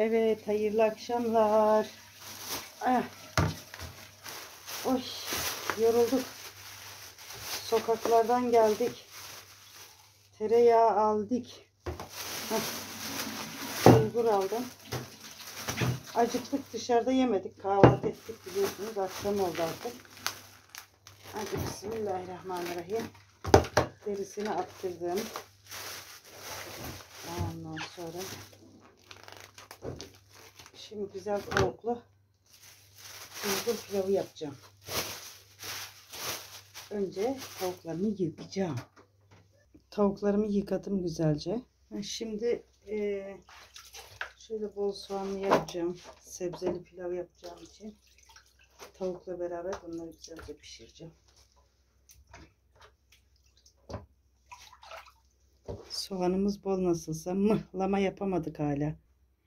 Evet, hayırlı akşamlar. Ah, oy, yorulduk. Sokaklardan geldik. Tereyağı aldık. Bulgur aldım. Acıktık, dışarıda yemedik. Kahvaltı ettik biliyorsunuz. Akşam oldu artık. Hadi bismillahirrahmanirrahim. Derisini attırdım. Ondan sonra şimdi güzel tavuklu bulgur pilavı yapacağım. Önce tavuklarımı yıkayacağım. Tavuklarımı yıkadım güzelce. Şimdi şöyle bol soğanlı yapacağım. Sebzeli pilav yapacağım için tavukla beraber bunları güzelce pişireceğim. Soğanımız bol nasılsa, mıhlama yapamadık hala.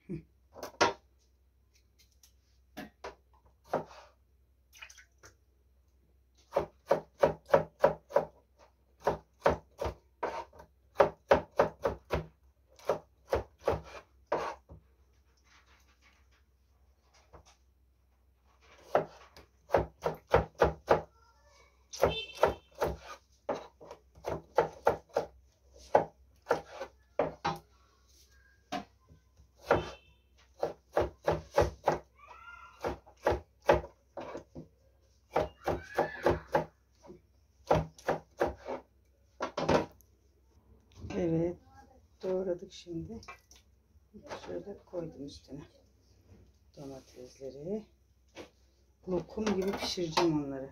Evet, doğradık şimdi. Şöyle koydum üstüne domatesleri. Lokum gibi pişireceğim onları.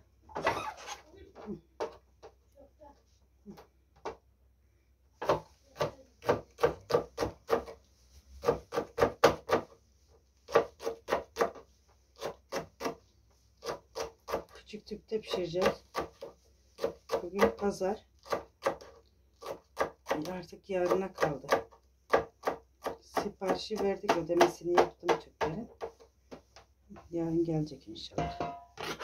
Küçük tüpte pişireceğiz. Bugün pazar. Artık yarına kaldı. Siparişi verdik, ödemesini yaptım tüplerin. Yarın gelecek inşallah.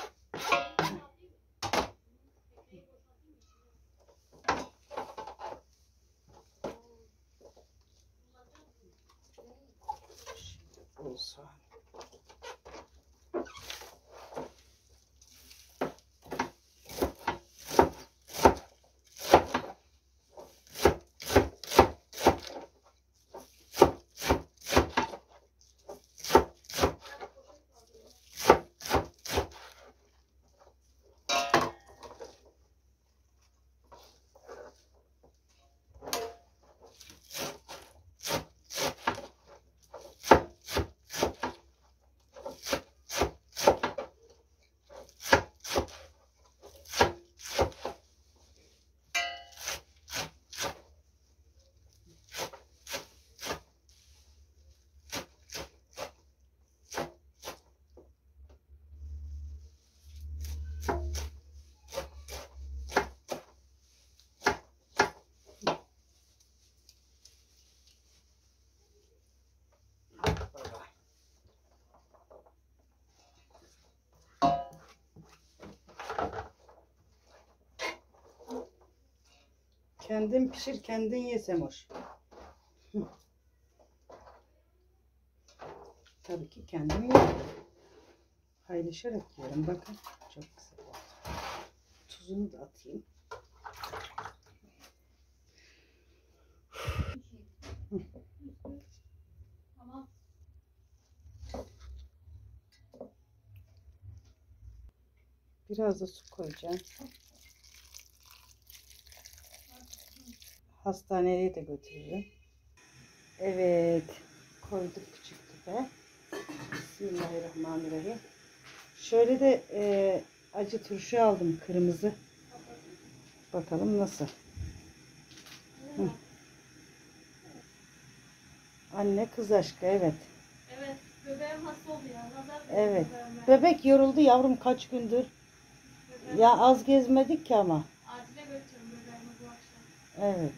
Şimdi bol soğan. Kendin pişir, kendin ye Semoş. Tabii ki kendim yiyorum. Paylaşarak yiyorum. Bakın çok güzel oldu. Tuzunu da atayım. Biraz da su koyacağım. Hastaneye de götürüyorum. Evet. Koyduk küçük tüpe. Bismillahirrahmanirrahim. Şöyle de acı turşu aldım, kırmızı. Bakalım nasıl. Hı. Anne kız aşkı, evet. Evet, bebeğim hasta oldu ya. Evet. Bebek yoruldu yavrum kaç gündür. Ya az gezmedik ki ama. Acile götürüyorum bebeğimi bu akşam. Evet.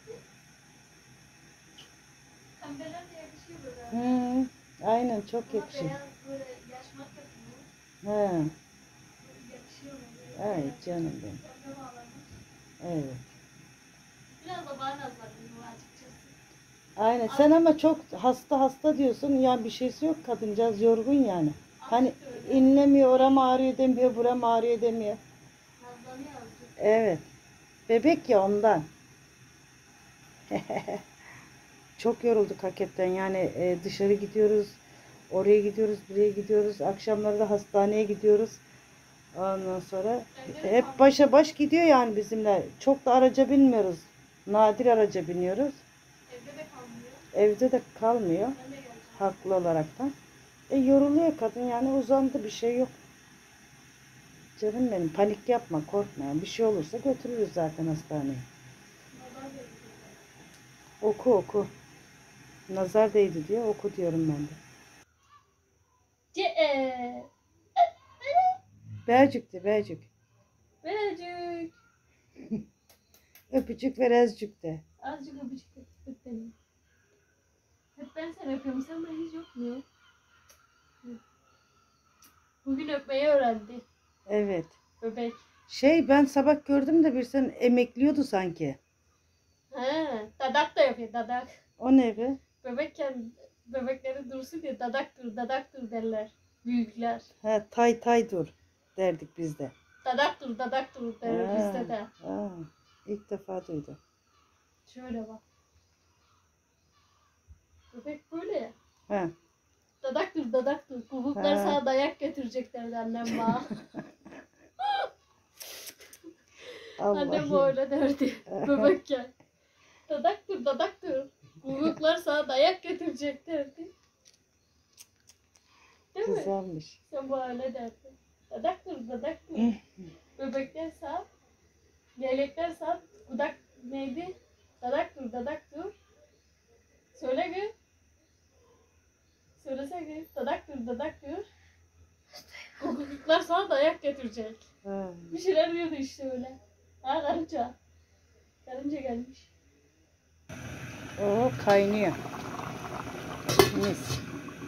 Pembeler de yakışıyor bebeğime. Aynen çok Ama yakışıyor. beyaz böyle yaşmak yapıyor. He. Yakışıyor mu? Ay canım benim. Bebeğim ağlamış. Evet. Biraz da bana nazlanıyor açıkçası. Aynen. Sen ama çok hasta diyorsun. Ya bir şeysi yok, kadıncağız yorgun yani. Hani Azıcık öyle. inlemiyor, oram ağrıyor demiyor, buram ağrıyor demiyor. Nazlanıyor azıcık. Evet. Bebek ya ondan. Çok yorulduk hakikaten. Yani dışarı gidiyoruz. Oraya gidiyoruz, buraya gidiyoruz. Akşamları da hastaneye gidiyoruz. Ondan sonra hep başa baş gidiyor yani bizimle. Çok da araca binmiyoruz. Nadir araca biniyoruz. Evde de kalmıyor. Evde de kalmıyor. Ben de geleceğim. Haklı olaraktan. Yoruluyor kadın yani, uzandı, bir şey yok. Canım benim, panik yapma, korkma. Yani bir şey olursa götürürüz zaten hastaneye. Nazar değdi. Oku oku. Nazar değdi diyor, oku diyorum ben de. Bercük de bercük. Veracık. Öpücük ver ezcük de. Azıcık öpücük öp beni. Hep ben seni öpüyorum. Sen bana hiç öpmüyor. Bugün öpmeyi öğrendi. Evet. Bebek. Ben sabah gördüm de bir sen emekliyordu sanki. He, dadak da yapıyor dadak. O ne be? Bebekken bebekleri dursun diye dadak dur derler. Büyükler. Ha, tay dur derdik biz de. Dadak dur derler Ha, bizde de. ha, ilk defa duydum. Şöyle bak. Bebek böyle ya. Ha. Dadak dur. Kukuklar Ha. sana dayak getireceklerdi annem bana. Annem Allah. öyle derdi bebekken. Dadak dur. Kukuklar sana dayak getirecek derdi. Değil mi? Güzelmiş. Sen böyle derdin. Dadak dur. Bebekler sağ. Leylekler sağ. Kudak neydi? Dadak dur. Söyle gül. Söylesene. Dadak dur. Kukuklar sana dayak getirecek. Ha. Bir şeyler diyordu işte öyle. Ha karınca. Karınca gelmiş. O kaynıyor. Mis.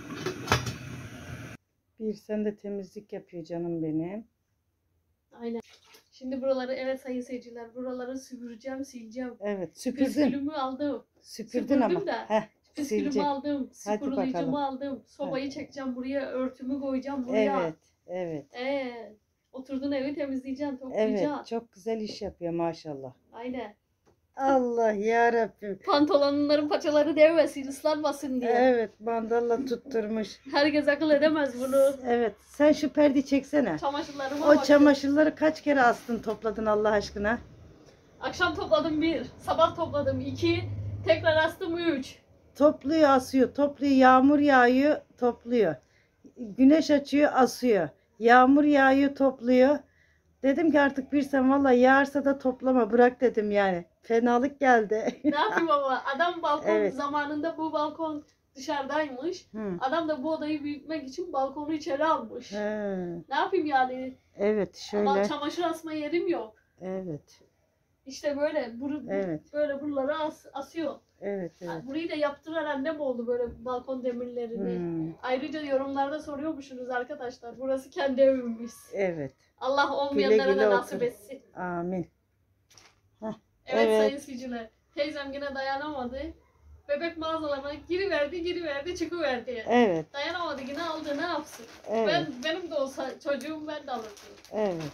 Bir sen de temizlik yapıyor canım benim. Aynen. Şimdi buraları evet sayın seyirciler. Buraları süpüreceğim, sileceğim. Evet, süpürdün. Püskülümü aldım. Süpürdün Süpürdüm ama. de. Heh, Püskülümü silecek. aldım. Hadi Kurulayıcımı bakalım. aldım. Sobayı çekeceğim buraya. Örtümü koyacağım buraya. Evet. Oturdun evi temizleyeceksin, toplayacaksın. Evet, çok güzel iş yapıyor maşallah. Aynen. Allah ya Rabbim. Pantolonların paçaları devmesin, ıslanmasın diye. Evet, mandalla tutturmuş. Herkes akıl edemez bunu. Evet, sen şu perdeyi çeksene. Çamaşırlarıma O bak. çamaşırları kaç kere astın, topladın Allah aşkına? Akşam topladım 1, sabah topladım 2, tekrar astım 3. Topluyor, asıyor, topluyor, yağmur yağıyor, topluyor. Güneş açıyor, asıyor. Yağmur yağıyor, topluyor. Dedim ki artık bir sen valla yağarsa da toplama, bırak dedim yani. Fenalık geldi. Ne yapayım ama adam balkon Evet. zamanında bu balkon dışarıdaymış. Hı. Adam da bu odayı büyütmek için balkonu içeri almış. He, Ne yapayım yani? evet Ama şöyle. çamaşır asma yerim yok. Evet. İşte böyle Evet. böyle buraları asıyor. Evet. Burayı da yaptıran annem oldu böyle balkon demirlerini. Hmm, Ayrıca yorumlarda soruyormuşsunuz arkadaşlar. Burası kendi evimiz. evet. Allah olmayanlara güle da otur. nasip etsin. Amin. Evet, Evet. sayın seyirciler. Teyzem yine dayanamadı. Bebek mağazalarına giriverdi, çıkıverdi. Evet. Dayanamadı yine aldı, ne yapsın? Evet. Benim de olsa çocuğum ben de alırdım. Evet.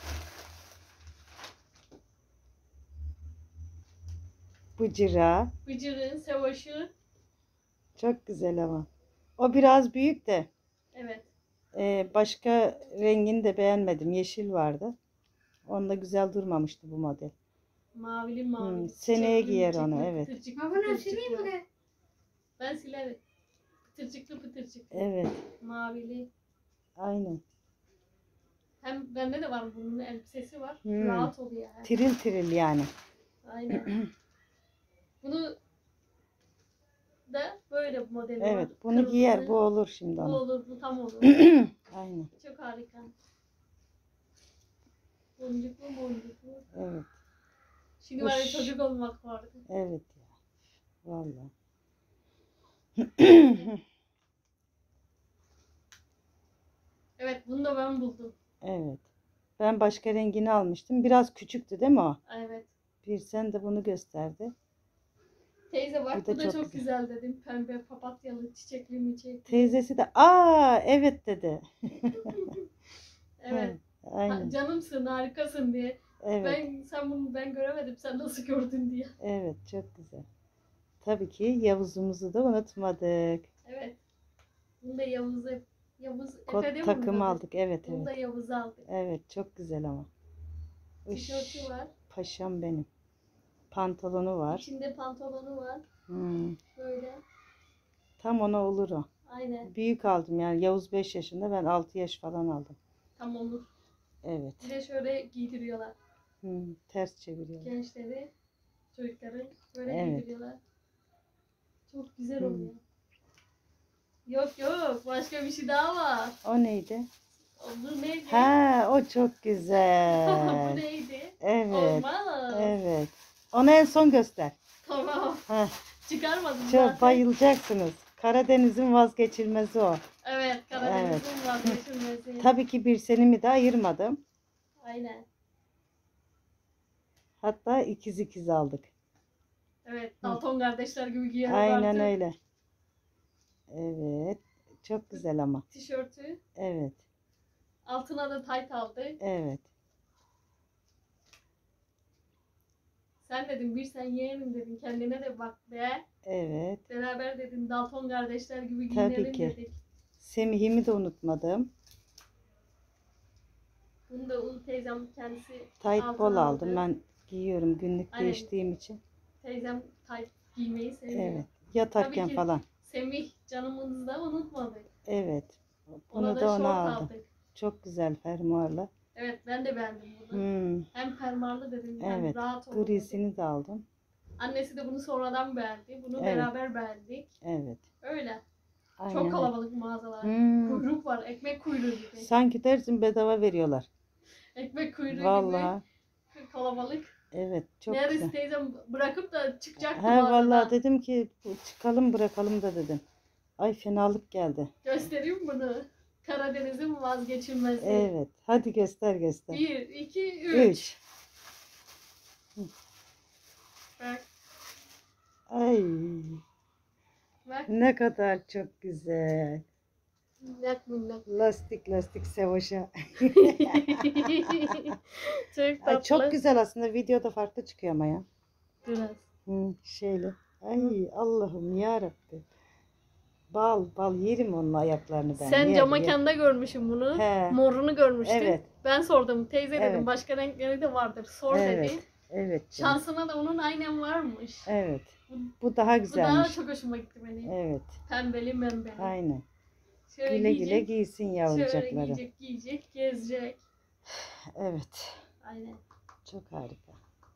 Bıcıra. Bıcırın, Sevaş'ın. Çok güzel ama. O biraz büyük de. Evet. Başka rengini de beğenmedim. Yeşil vardı. Onda güzel durmamıştı bu model. Mavili. Seneye Çiçekli, giyer pıtırcıklı, onu, evet. pıtırcıklı, Baba ne pıtırcıklı. sileyim mi de? Ben silerim. Pıtırcıklı. Evet. Mavili. Aynen. Hem bende de var bunun elbisesi var. Hmm. Rahat oluyor. Yani. Tiril tiril yani. Aynen. Bunu da böyle bir modeli var. Evet. Bunu Kırmızı. giyer. Bu olur şimdi Bu ona. olur, bu tam olur. Aynen. Çok harika. Boncuklu. Evet. Şimdi Hoş. böyle çocuk olmak vardı. Evet ya. Vallahi. Evet, bunu da ben buldum. Evet. Ben başka rengini almıştım. Biraz küçüktü değil mi o? Evet. Bir sen de bunu gösterdi. Teyze bak Bu da bu da çok çok güzel. güzel dedim. Pembe papatyalı çiçekli mi çiçekli. Teyzesi de evet dedi. Evet. Aynen. Canımsın, harikasın diye. Evet. Ben göremedim. Sen nasıl gördün diye. Evet, çok güzel. Tabii ki Yavuz'umuzu da unutmadık. Evet. Bunu da Yavuz Kot Efe değil mi takım bunun adı? aldık. Evet, Bunu da evet. Yavuz'a aldık. Evet, çok güzel ama. Tişörtü var. Paşam benim. Pantolonu var. İçinde pantolonu var. Hmm, Böyle. tam ona olur o. Aynen. Büyük aldım yani. Yavuz 5 yaşında, ben 6 yaş falan aldım. Tam olur. Evet. Bir de şöyle giydiriyorlar. Ters çeviriyorum. Gençleri, çocukları böyle Evet. giydiriyorlar. Çok güzel Hmm. oluyor. Yok yok. Başka bir şey daha var. O neydi? Bu neydi? Ha, o çok Bu güzel. neydi? Evet. Olmaz. Evet. Onu en son göster. Tamam. Heh, Çıkarmadım çok zaten. bayılacaksınız. Karadeniz'in vazgeçilmezi o. Evet. Karadeniz'in vazgeçilmezi. Tabii ki bir senimi de ayırmadım. Aynen. Hatta ikiz aldık. Evet. Dalton kardeşler gibi giyiyorlar Aynen artık. öyle. Evet. Çok güzel ama. Tişörtü. Evet. Altına da tayt aldık. Evet. Sen dedin bir sen yeğenim dedin. Kendine de bak be. Evet. Beraber dedin Dalton kardeşler gibi Tabii giyinelim ki. dedik. Semih'imi de unutmadım. Bunu da Ulu teyzem kendisi Tight altına bol aldı. aldım. Ben giyiyorum günlük Aynen. değiştiğim için. Teyzem tayt giymeyi seviyor. Evet. Yatarken Tabii ki falan. Semih canımızı da unutmadık. Evet. Ona Bunu da da ona şort aldım. aldık. Çok güzel fermuarlı. Evet ben de beğendim bunu. Hem Fermuarlı dedim. Hem evet. rahat oldu. Grisini de aldım. Annesi de bunu sonradan beğendi. Bunu Evet. beraber beğendik. Evet. Öyle. Aynen. Çok kalabalık mağazalar. Kuyruk var. Ekmek kuyruğu gibi. Sanki dersin bedava veriyorlar. Ekmek kuyruğu Vallahi. gibi kalabalık. Evet. Çok Neredeyse güzel. teyzem bırakıp da çıkacaktı He mağazadan. vallahi dedim ki çıkalım bırakalım da dedim. Ay fenalık geldi. Göstereyim bunu. Karadeniz'in vazgeçilmezi. Evet. Hadi göster. 1, 2, 3. 3. Bak. Ay. Bak. Ne kadar çok güzel. Minnak. Lastik Sevoş'a. Çok tatlı. Ay, çok güzel aslında. Videoda farklı çıkıyor ama ya. Biraz. Şöyle. Ay Allah'ım yarabbim. Bal yerim onun ayaklarını ben. Sen Yer, cam yer. mekanda görmüşsün bunu. He. Morunu görmüştün. Evet. Ben sordum. Teyze dedim Evet. başka renkleri de vardır. Sor Evet. dedi. Evet. Canım. Şansına da onun aynen varmış. Evet. Bu daha Bu daha güzelmiş. çok hoşuma gitti benim. Evet. Pembeli membeli. Aynen. Şöyle Güle giyecek, giysin şöyle yavrucakları. giyecek, gezecek. Evet. Aynen. Çok harika.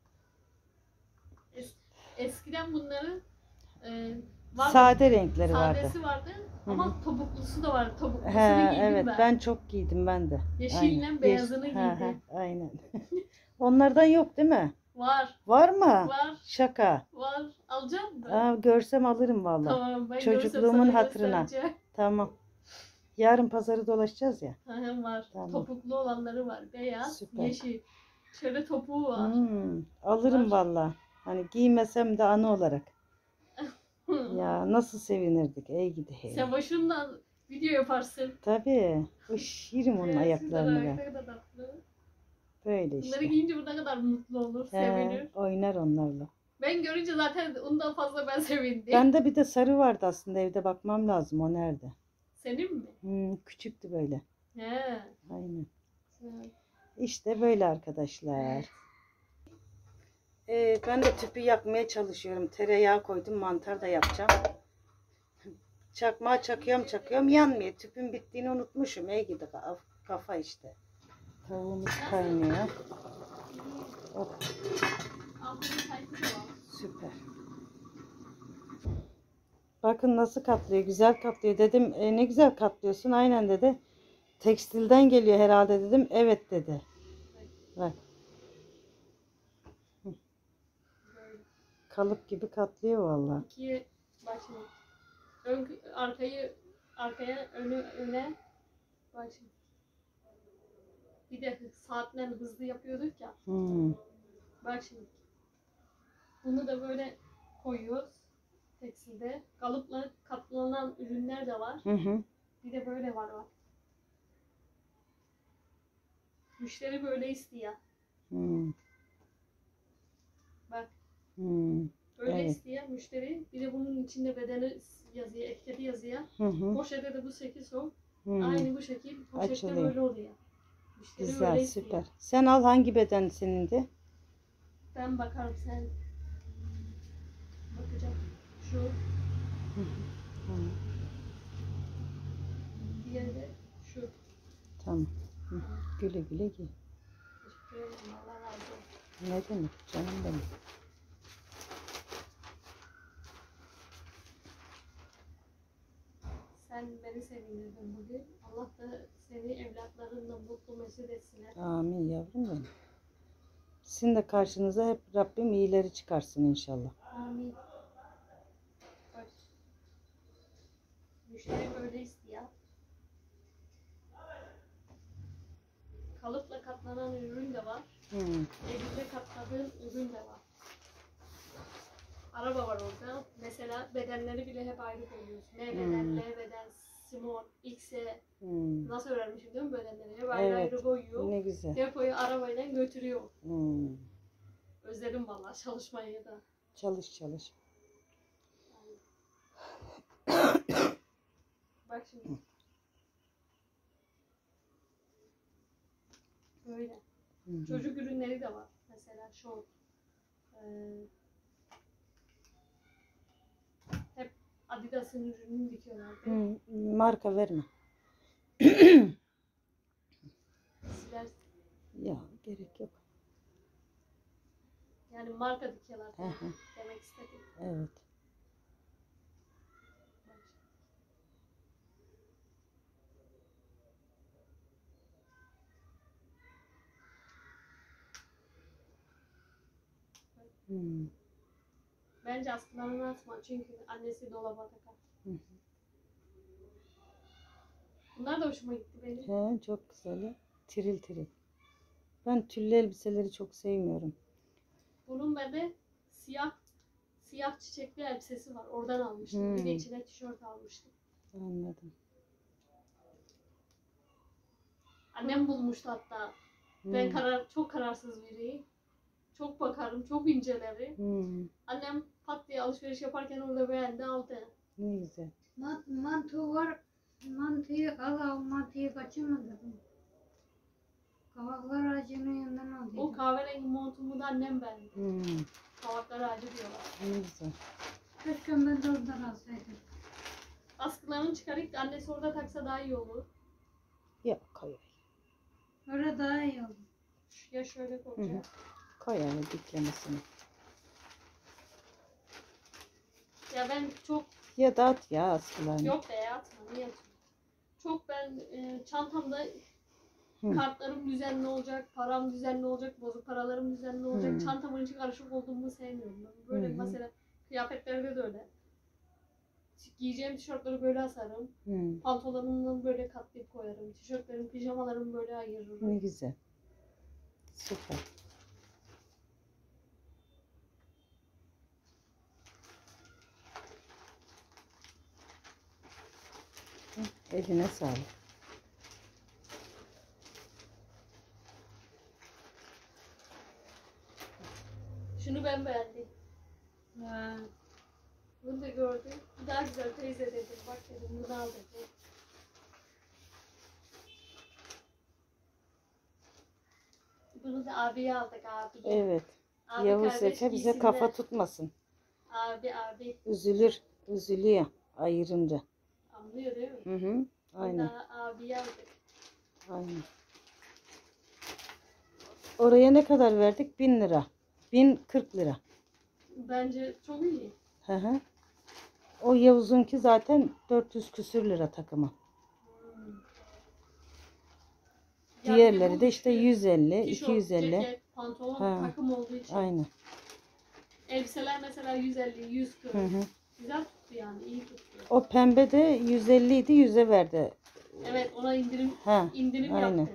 Eskiden bunların vardı, Sade renkleri vardı. sadesi vardı Hı ama hı. topuklusu da vardı. Topuklusunu He, giydim evet ben. ben çok giydim ben de. Yeşille Aynen. beyazını He, giydim. aynen. Onlardan yok değil mi? Var. Var mı? Var. Şaka. Var. Alacak mısın? Aa, görsem alırım vallahi. Tamam ben Çocukluğumun görsem sana hatırına. göstereceğim. Tamam. Yarın pazarı dolaşacağız ya. Var. Tamam. Topuklu olanları var. Beyaz, Süper. yeşil. Şöyle topuğu var. Alırım Var. vallahi. Hani giymesem de anı olarak. Ya nasıl sevinirdik. Ey gidi hey. Sen başından video yaparsın. Tabii. Yerim onun ayaklarını ben. Ne kadar tatlı. Böyle Bunları işte. giyince bu ne kadar mutlu olur, sevinir. Oynar onlarla. Ben görünce zaten ondan fazla ben sevindim. Bende bir de sarı vardı aslında, evde bakmam lazım, o nerede? Senin mi? Küçüktü böyle. He. Aynen. Evet. İşte böyle arkadaşlar. Ben de tüpü yakmaya çalışıyorum. Tereyağı koydum, mantar da yapacağım. Çakmağı çakıyorum yanmıyor. Tüpün bittiğini unutmuşum. Ey gidi kafa işte. Tavuğumuz kaynıyor. Hop, Altının sayısı da var. süper. Bakın nasıl katlıyor. Güzel katlıyor. Dedim ne güzel katlıyorsun. Aynen dedi. Tekstilden geliyor herhalde dedim. Evet dedi. Bak. Böyle. Kalıp gibi katlıyor vallahi. İkiye başlayalım. Arkaya öne başlayalım. Bir de saatler hızlı yapıyorduk ya. Bak şimdi. Bunu da böyle koyuyoruz. tekstilde. Kalıpla katlanan ürünler de var. Hı hı. Bir de böyle var. Müşteri böyle istiyor. Hı. Bak Hı. böyle Evet. istiyor müşteri. Bir de bunun içinde bedeni yazıyor, etiketi yazıyor. Hı hı. Poşete de bu şekil sok. Hı. Aynı bu şekil poşette Açılıyor. böyle oluyor. Müşteri Güzel, öyle süper. istiyor. Sen al, hangi beden senin de? Ben bakarım, sen bakacağım. Şu Hı hı. Tamam. diğeri de şu. Tamam. Hı. Güle güle giy. Teşekkür ederim. Allah razı olsun. Ne demek canım benim. Sen beni sevindirdin bugün. Allah da seni evlatlarınla mutlu mesut etsinler. Amin yavrum benim. Sizin de karşınıza hep Rabbim iyileri çıkarsın inşallah. Amin. Bak. Müşteri böyle istiyor. Kalıpla katlanan ürün de var. Hı. Elinde katladığın ürün de var. Araba var orada. Mesela bedenleri bile hep ayrı koyuyorsun. M beden, L beden, Simon, X'e. Hı. Nasıl öğrenmişim değil mi bedenleri? Hep ayrı Evet. ayrı koyuyor. Ne güzel. Depoyu arabayla götürüyor. Hı. Özledim vallahi çalışmayı da. Çalış çalış. Bak şimdi. Böyle. Hı hı. Çocuk ürünleri de var. Mesela şort. Hep Adidas'ın ürününü dikiyorlar. Hı. Marka verme. Siler. Ya gerek yok. Yani marka dikiyorlar. Hı hı. Demek istedim. Evet. Hı. Bence askılarını atma çünkü annesi dolaba takar. Hı hı. Bunlar da hoşuma gitti benim. He, çok güzel. Tiril tiril. Ben tüllü elbiseleri çok sevmiyorum. Bunun bende siyah çiçekli elbisesi var. Oradan almıştım. Bir de içine tişört almıştım. Anladım. Annem bulmuştu hatta. Ben çok kararsız biriyim. Çok bakarım, çok incelerim. Annem pat diye alışveriş yaparken orada beğendi, aldı. Ne güzel. Mantı var. Mantıyı al, mantıyı kaçırma dedim. Kavaklar ağacının yanından al O dedim. kahverengi montumu da annem beğendi. Hmm. Kavaklar ağacı diyorlar. Ne güzel. Keşke ben de oradan alsaydım. Askılarını çıkarıp da annesi orada taksa daha iyi olur. Ya koy. Öyle daha iyi oldu. Ya şöyle koyacağım. Koy yani diklemesini. Ya ben çok Ya da at ya askılarını. yok be ya, atma niye atıyorsun? Çok ben çantamda Hı. kartlarım düzenli olacak, param düzenli olacak, bozuk paralarım düzenli olacak. Hı. Çantamın içi karışık olduğumu sevmiyorum ben. Böyle Hı hı. mesela kıyafetlerde de öyle. Giyeceğim tişörtleri böyle asarım. Pantolonumdan böyle katlayıp koyarım. Tişörtlerim, pijamalarımı böyle ayırırım. Ne güzel. Süper. Eline sağlık. Şunu ben beğendim. Ya, Bunu da gördüm. Bu daha güzel teyze dedim. Bak dedim bunu al dedim. Bunu da abiye aldık abiye. Evet. Abi Yavuz kardeş Efe bize giysinler. kafa tutmasın. Abi Üzülür. Üzülüyor ayırınca. anlıyor değil mi? Hı hı. Aynen. Bunu da abiye aldık. Aynen. Oraya ne kadar verdik? 1000 lira. 1040 lira. Bence çok iyi. Hı hı. O Yavuz'unki zaten 400 küsür lira takımı. Ya Diğerleri bir de işte 150, tişört, 250. ceket, pantolon Ha. takım olduğu için. Aynen. Elbiseler mesela 150, 140. Hı hı. Güzel tuttu yani, iyi tuttu. O pembe de 150 idi, 100'e verdi. Evet, ona indirim Ha, indirim aynen. yaptı.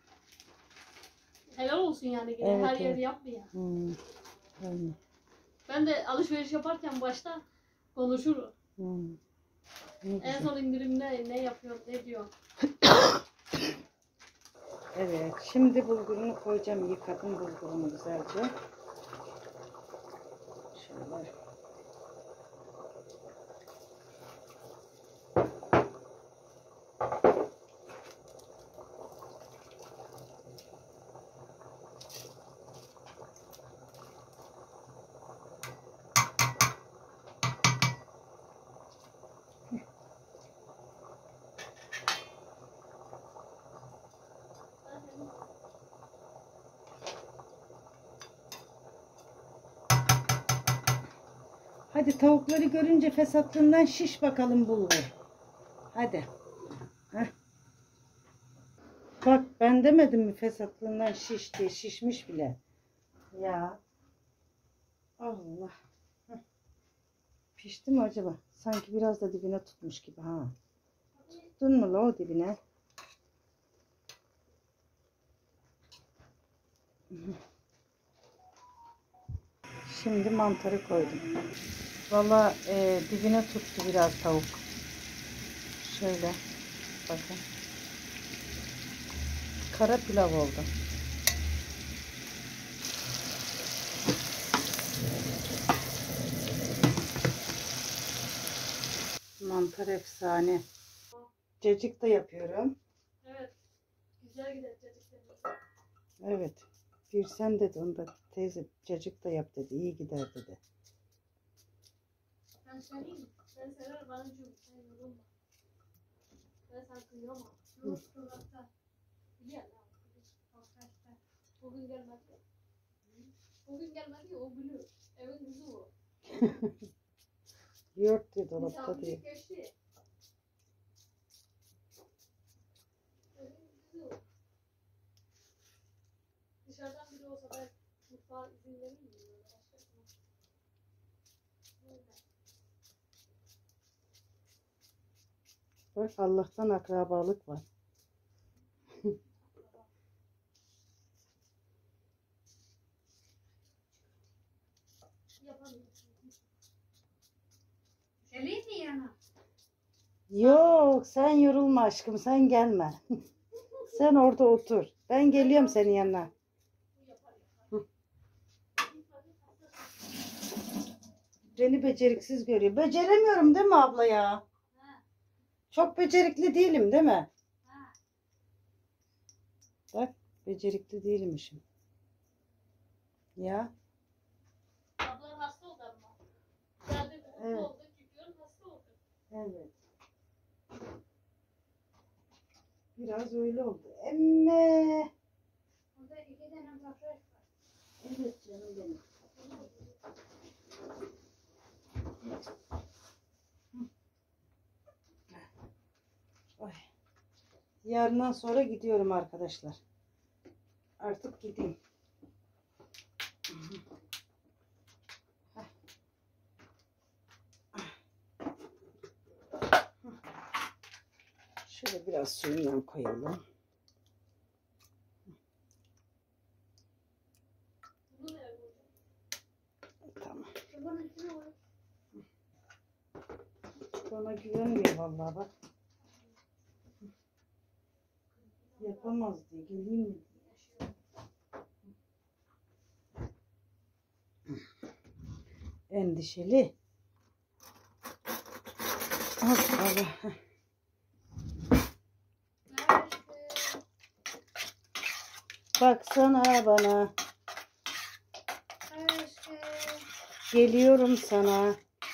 Helal olsun yani, gene Evet, her evet. yeri yapmıyor. Aynen. Ben de alışveriş yaparken başta konuşurum. Ne En güzel. son indirimde ne yapıyor, ne diyor. Evet, şimdi bulgurunu koyacağım. Yıkadım bulgurunu güzelce. Şöyle. Hadi tavukları görünce fesatlığından şiş bakalım bulgur. Hadi. Heh. Bak ben demedim mi fesatlığından şiş diye, şişmiş bile. Ya. Allah. Heh. Pişti mi acaba? Sanki biraz da dibine tutmuş gibi ha. Tuttun mu la o dibine? Şimdi mantarı koydum. Valla dibine tuttu biraz tavuk. Şöyle bakın. Kara pilav oldu. Mantar efsane. Cacık da yapıyorum. Evet. Güzel gider çocuklarımız. Evet. Bir sen dedi onda teyze cacık da yap dedi. İyi gider dedi. Ben söyleyeyim mi? Ben severim anacığım. Sen yorulma. Ben sana kıyamam. Yok dolapta. Biliyorum ya. Sofrasta. Bugün gelmedi ya. Bugün gelmedi ya, o biliyor. Evin kızı o. Yoğurt diye dolapta diye. Misafirlik geçti. Evin kızı o. Dışarıdan biri olsa ben mutfağa izin verir miyim? Böyle başkasına? Öyle. Bak Allah'tan akrabalık var. Yapamıyorsun. Geleyim mi yana? Yok sen yorulma aşkım sen gelme. Sen orada otur. Ben geliyorum senin yanına. Beni beceriksiz görüyor. Beceremiyorum değil mi abla ya? Ha. Çok becerikli değilim değil mi? Ha. Bak becerikli değilmişim. Ya. Ablan hasta oldu ama. Geldi mutlu Evet. oldu. Gidiyorum hasta oldu. Evet. Biraz öyle oldu. Emme. Orada 2 tane bakır var. Evet canım benim. Ay. Yarından sonra gidiyorum arkadaşlar. Artık gideyim. Şöyle biraz suyundan koyalım. Bunu nereye koyacağım? Tamam. Bunun üstüne koy. Bana güvenmiyor vallahi bak. Yapamaz diye geleyim mi diye. Endişeli. Allah. Aşkım. Baksana bana. Aşkım. Geliyorum sana.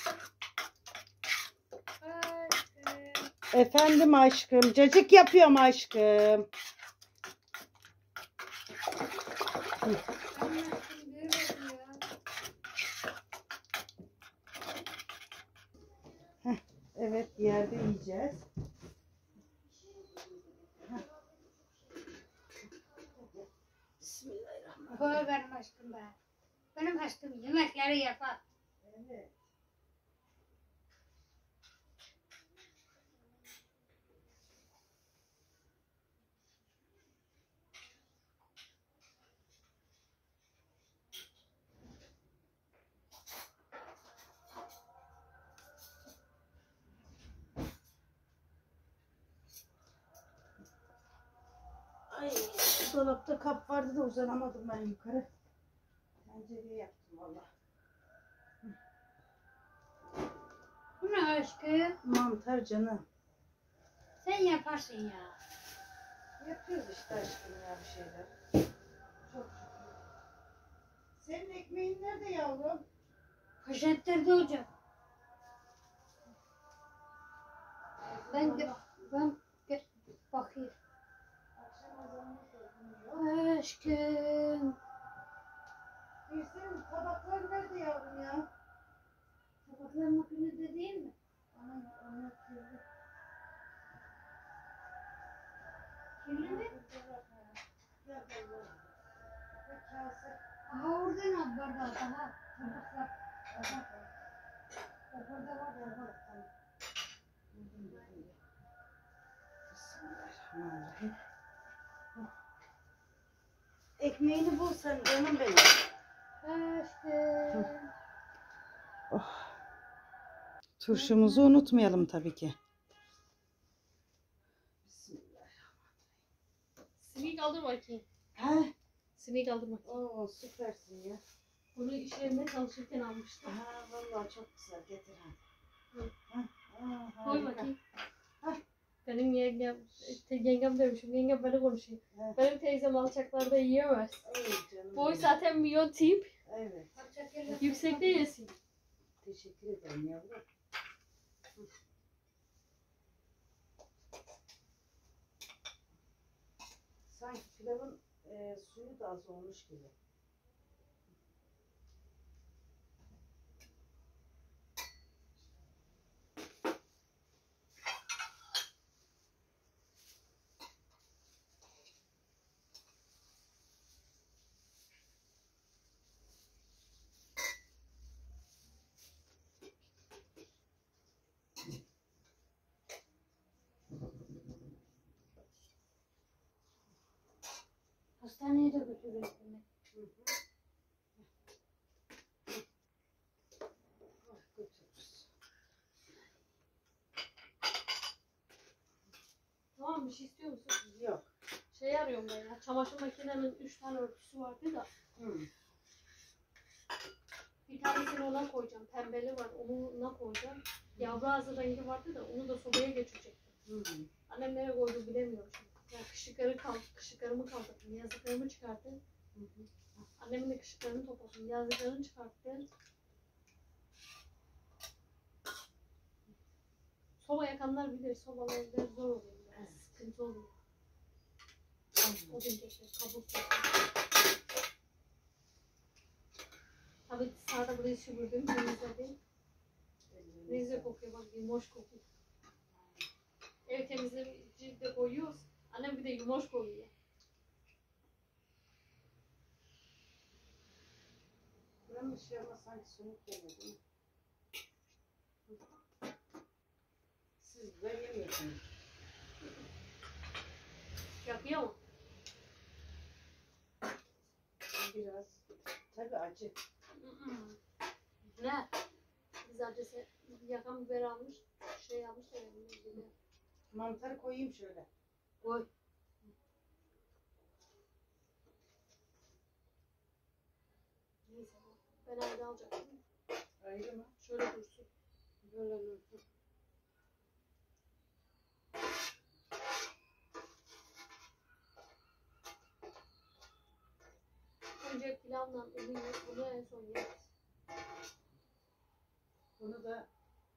Aşkım. Efendim aşkım. Cacık yapıyorum aşkım. Anne aşkım böyle ya. Evet yerde yiyeceğiz. Bismillahirrahmanirrahim. Koy benim aşkım be. Benim aşkım yemekleri yapar. Evet. Ay, dolapta kap vardı da uzanamadım ben yukarı. Tencereye yaptım valla. Bu ne aşkım? Mantar canım. Sen yaparsın ya. Yapıyoruz işte aşkım ya bir şeyler. Çok şükür. Senin ekmeğin nerede yavrum? Poşetlerde olacak. Ben bakayım. Akşam azanını sordum. Aşkım. Senin tabaklar nerede yavrum ya? Tabaklar makinede değil mi? Onlar kirli. Kirli mi? Gel bakalım. Ve kase. Aha oradan al bardağı daha. Tabaklar. Orada var ya var. Bismillahirrahmanirrahim. Ekmeğini bul sen canım benim. Aşkım. Oh. Turşumuzu unutmayalım tabii ki. Sineği kaldır bakayım. He? Sineği kaldır bakayım. Oo süpersin ya. Bunu iş yerinde çalışırken almıştım. Ha vallahi çok güzel getir ha. Hı. Harika. Koy bakayım. Hah. Benim yengem demişim. Yengem böyle konuşuyor. Evet. Benim teyzem alçaklarda yiyemez. Ey canım Boy benim. zaten milyon tip. Evet. Yüksekte yesin. Teşekkür ederim yavrum. Sanki pilavın suyu da az olmuş gibi. Hastaneye de götürürüz demek. Götürürüz. Tamam bir şey istiyor musun? Yok. Şey arıyorum ben ya. Çamaşır makinemin 3 tane örtüsü vardı da. Bir tanesini ona koyacağım. Pembeli var. Ona koyacağım. Yavru ağzı rengi vardı da onu da sobaya geçirecektim. Annem nereye koydu bilemiyorum şimdi. Ya kışıklarımı kaldırdım. Yazlıklarımı çıkarttım. Annemin de kışıklarını topladım. Yazlıklarını çıkarttım. Soba yakanlar bilir. Sobalar biraz zor oluyor. Biraz sıkıntı oluyor. Odun keser, kabuk keser. Tabii sağda burayı süpürdüm, temizledim. Ne güzel kokuyor bak, yumoş kokuyor. Ev temizleyici de koyuyoruz. Annem bir de yumoş koyuyor. Buranın ışığı ama sanki sönük geliyor değil mi? Siz böyle yemiyorsunuz. Yakıyor mu? Biraz. Tabii acı. Ne? Biz acısı yakan biber almış, şey almış da biber. Mantarı koyayım şöyle. Koy. Neyse ben ayrı alacaktım. Ayrı mı? Şöyle dursun. Böyle dursun. Önce pilavla onu yiyip bunu en son yeriz. Bunu da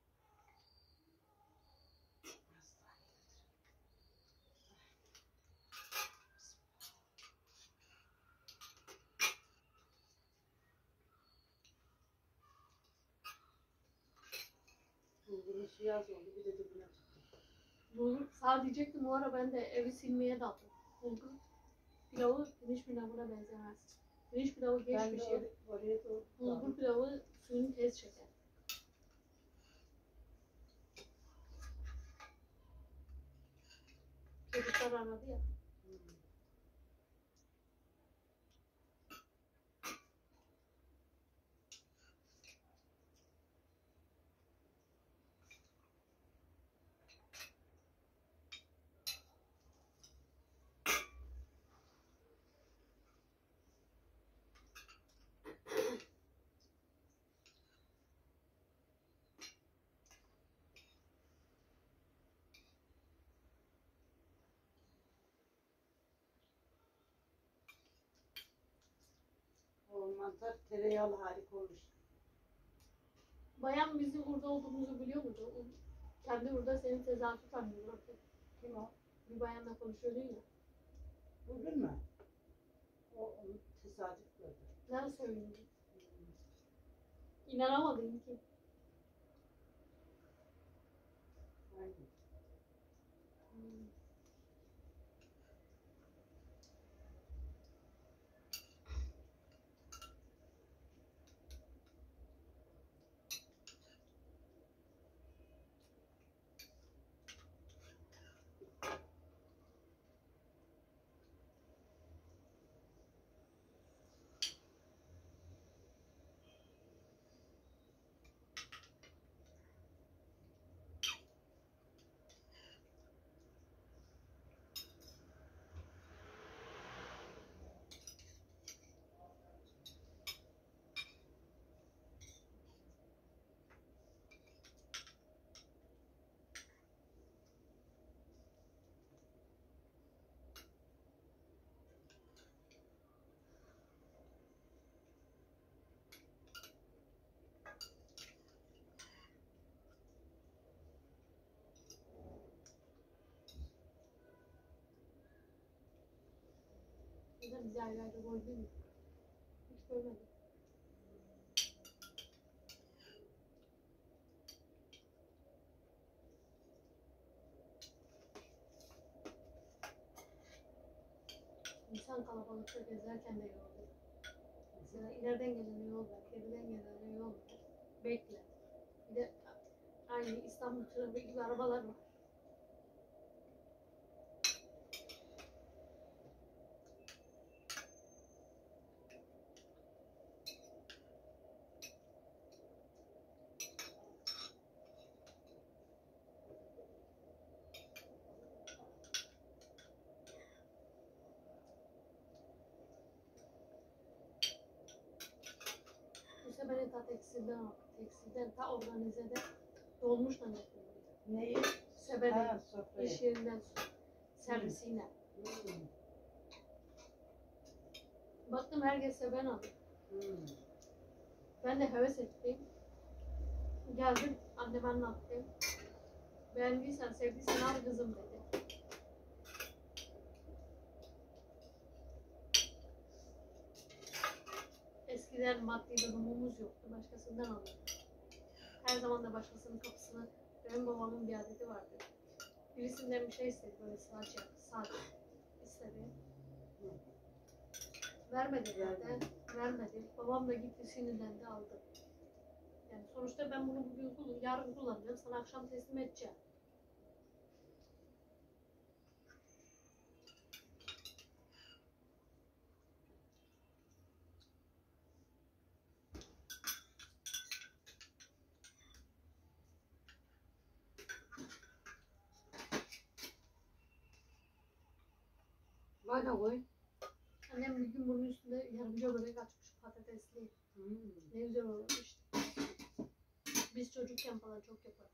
bulgurun suyu az oldu. Bir de dibine tuttum. Bulgur sağ diyecektim o ara ben de evi silmeye daldım. Bulgur pilavı pirinç pilavına benzemez. Pirinç pilavı geç Ben pişer. de oraya doğru Bulgur pilavı suyunu tez çeker. Çocuklar aradı ya. O mantar tereyağlı harika olur. Bayan bizim burada olduğumuzu biliyor muydu? O kendi burada senin tezahürat anlıyor artık. Kim o? Bir bayanla konuşuyordun ya. Bugün mü? O onu tesadüf gördü. Nerede söylüyordu? İnanamadın ki. Aynen. Neden bizi ayrı ayrı koydun mu? Hiç görmedim. İnsan kalabalıkta gezerken de yorulur. Mesela ileriden gelene yol ver, geriden gelene yol ver. Bekle. Bir de aynı İstanbul trafiği gibi arabalar var. İşte beni ta tekstilden aldı. Tekstilden ta organizede dolmuşla getirdi. Neyi? Sebede Ha, sofrayı. iş yerinden servisiyle. Hmm. Baktım herkes seben alıyor. Hmm. Ben de heves ettim. Geldim anneme anlattım. Beğendiysen sevdiysen al kızım dedi. Eskiden maddi durumumuz yoktu. Başkasından alıyorduk. Her zaman da başkasının kapısını, benim babamın bir adeti vardı. Birisinden bir şey istedi, böyle saat istedi. Vermedi zaten, vermedi. Babam da gitti sinirlendi aldı. Yani sonuçta ben bunu bugün yarın kullanacağım, sana akşam teslim edeceğim. Bana koy. Annem bir gün bunun üstünde yarımca börek açmış patatesli. Hmm. Ne güzel olmuş işte. Biz çocukken falan çok yapardık.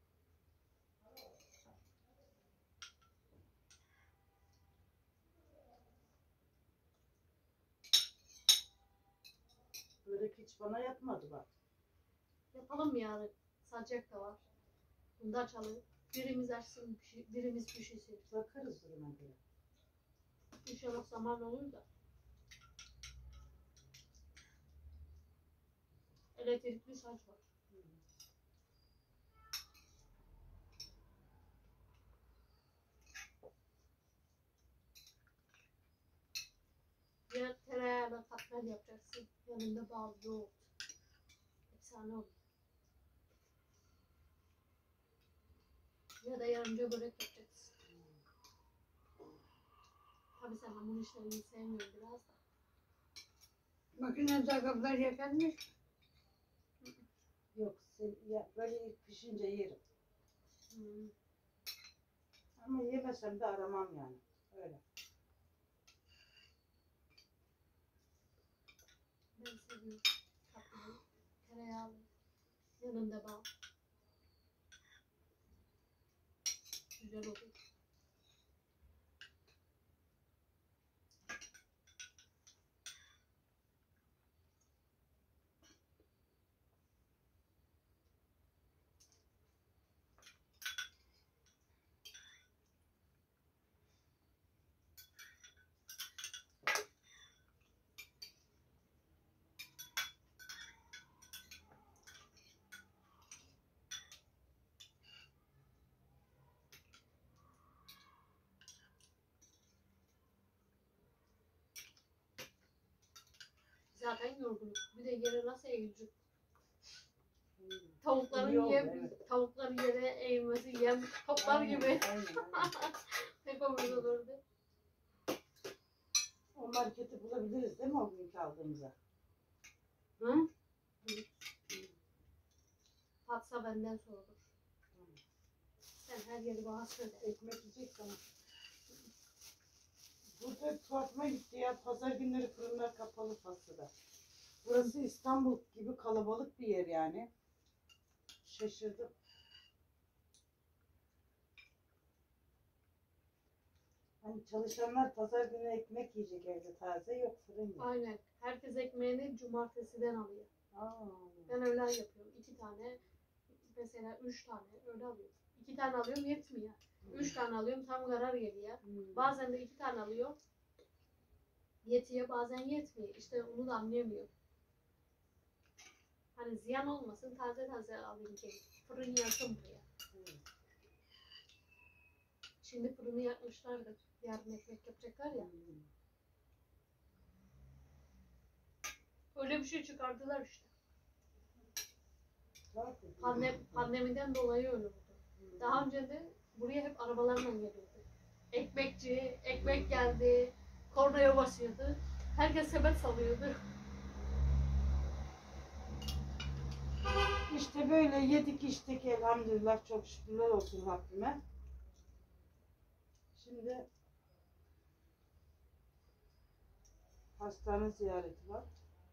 Börek hiç bana yapmadı bak. Yapalım mı yarın? Sacak da var. Bunu da açalım. Birimiz açsın, birimiz pişirsin. Bakarız duruma göre. İnşallah zaman olur da. Elektrikli saç var. Ya tereyağıyla katmer yapacaksın. Yanında bal, yoğurt. Efsane olur. Ya da yarımca börek yapacaksın. Tabii sen hamur işlerini sevmiyorsun biraz da. Makine zakaplar yakarmış. Yok ya, böyle ilk pişince yerim. Hmm. Ama yemesem de aramam yani. Öyle. Ben seviyorum. Tatlı, tereyağlı. Yanında bal. Güzel olur. zaten yorgunum. Bir de yere nasıl eğilecek? İyi Tavukların oldu, evet. tavukların yere eğilmesi yem toplar Aynen, gibi. aynen. Ne komik olurdu. O marketi bulabiliriz değil mi o günkü aldığımıza? Hı? Fatsa benden sorulur. Sen her yeri bana söyle. Ekmek yiyecek sana. Burada tuhafıma gitti ya. Pazar günleri fırınlar kapalı Faslı'da. Burası İstanbul gibi kalabalık bir yer yani. Şaşırdım. Hani çalışanlar pazar günü ekmek yiyecek evde taze yok fırın yok. Aynen. Herkes ekmeğini cumartesiden alıyor. Aa, Ben öyle yapıyorum. 2 tane, mesela 3 tane öyle alıyorum. 2 tane alıyorum yetmiyor. 3 tane alıyorum tam karar geliyor. Bazen de 2 tane alıyorum. Yetiyor bazen yetmiyor. İşte onu da anlayamıyorum. Hani ziyan olmasın taze taze alayım ki. Fırın yakın buraya. Şimdi fırını yakmışlardır. Yarın ekmek yapacaklar ya. Öyle bir şey çıkardılar işte. Pandemiden dolayı öyle oldu. Daha önce de buraya hep arabalarla geliyordu. Ekmekçi, ekmek geldi, kornaya basıyordu. Herkes sepet salıyordu. İşte böyle yedik içtik elhamdülillah çok şükürler olsun Rabbime. Şimdi hastane ziyareti var.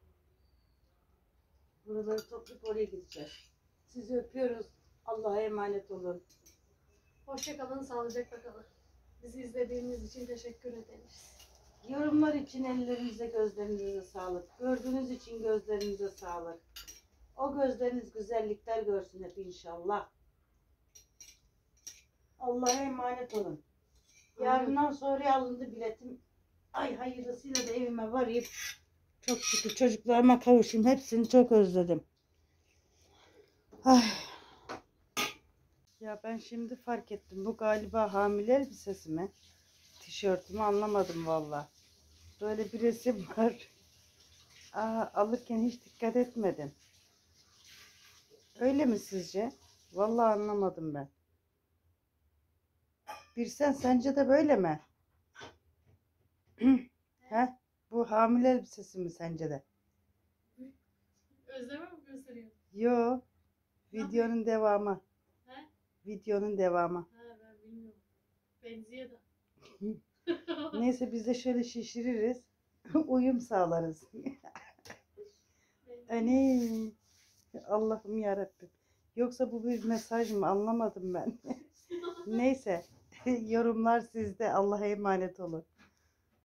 Buraları toplayıp oraya gideceğiz. Sizi öpüyoruz. Allah'a emanet olun. Hoşça kalın, sağlıcakla kalın. Bizi izlediğiniz için teşekkür ederiz. Yorumlar için ellerinize gözlerinize sağlık. Gördüğünüz için gözlerinize sağlık. O gözleriniz güzellikler görsün hep inşallah. Allah'a emanet olun. Yarından sonra alındı biletim. Ay hayırlısıyla da evime varayım. Çok şükür çocuklarıma kavuşayım. Hepsini çok özledim. Ay. Ya ben şimdi fark ettim. Bu galiba hamile elbisesi mi? Tişörtümü anlamadım valla. Böyle bir resim var. Alırken hiç dikkat etmedim. Öyle mi sizce? Vallahi anlamadım ben. Sence de böyle mi? He? Bu hamile elbisesi mi sence de? Özleme mi gösteriyor? Yo. Videonun devamı. He? Videonun devamı. Ha ben bilmiyorum. Benziyor da. Neyse biz de şöyle şişiririz. Uyum sağlarız. Hani Allah'ım yarabbim. Yoksa bu bir mesaj mı? Anlamadım ben. Neyse. Yorumlar sizde. Allah'a emanet olun.